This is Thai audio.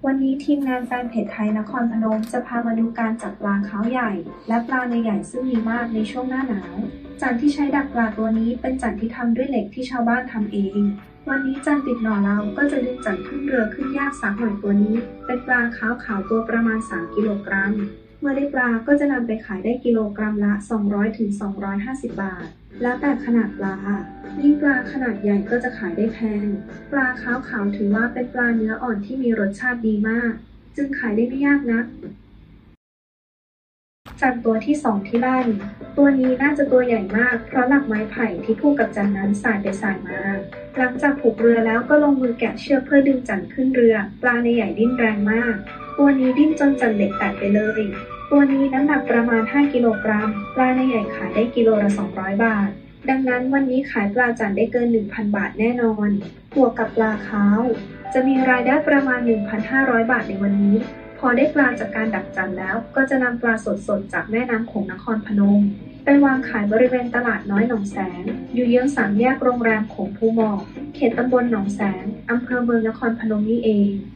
วันนี้ทีมงานแฟนเพจไทยนครพนมจะพามาดูการจับปลาขาวใหญ่และปลาในใหญ่ซึ่งมีมากในช่วงหน้าหนาวจันที่ใช้ดักปลาตัวนี้เป็นจันที่ทำด้วยเหล็กที่ชาวบ้านทำเองวันนี้จันติดหน่อเราก็จะดึงจันขึ้นเรือขึ้นยากสักหน่อยตัวนี้เป็นปลาขาวตัวประมาณ3กิโลกรัมเมื่อได้ปลาก็จะนำไปขายได้กิโลกรัมละ200 ถึง 250 บาทแล้วแต่ขนาดปลายิ่งปลาขนาดใหญ่ก็จะขายได้แพงปลาขาวถือว่าเป็นปลาเนื้ออ่อนที่มีรสชาติดีมากจึงขายได้ไม่ยากนักจันตัวที่2ที่ลั่นตัวนี้น่าจะตัวใหญ่มากเพราะหลักไม้ไผ่ที่ผูกกับจันนั้นสายไปสายมาหลังจากผูกเรือแล้วก็ลงมือแกะเชือกเพื่อดึงจันขึ้นเรือปลาในใหญ่ดิ้นแรงมากตัวนี้ดิ้นจนจันเหล็กแตกไปเลยตัวนี้น้ำหนักประมาณ5กิโลกรัมปลาในใหญ่ขายได้กิโลละ200 บาทดังนั้นวันนี้ขายปลาจันได้เกิน 1,000 บาทแน่นอนบวกกับปลาขาวจะมีรายได้ประมาณ 1,500 บาทในวันนี้พอได้ปลาจากการดักจันแล้วก็จะนำปลาสดๆจากแม่น้ำโขงนครพนมไปวางขายบริเวณตลาดน้อยหนองแสงอยู่เยื้อง3 แยกโรงแรมโขงภูหมอกเขตตำบลหนองแสงอำเภอเมืองนครพนมนี่เอง